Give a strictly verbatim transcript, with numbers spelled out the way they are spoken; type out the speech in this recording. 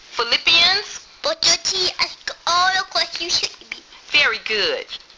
Philippians. Put your tea as all across you should be. Very good.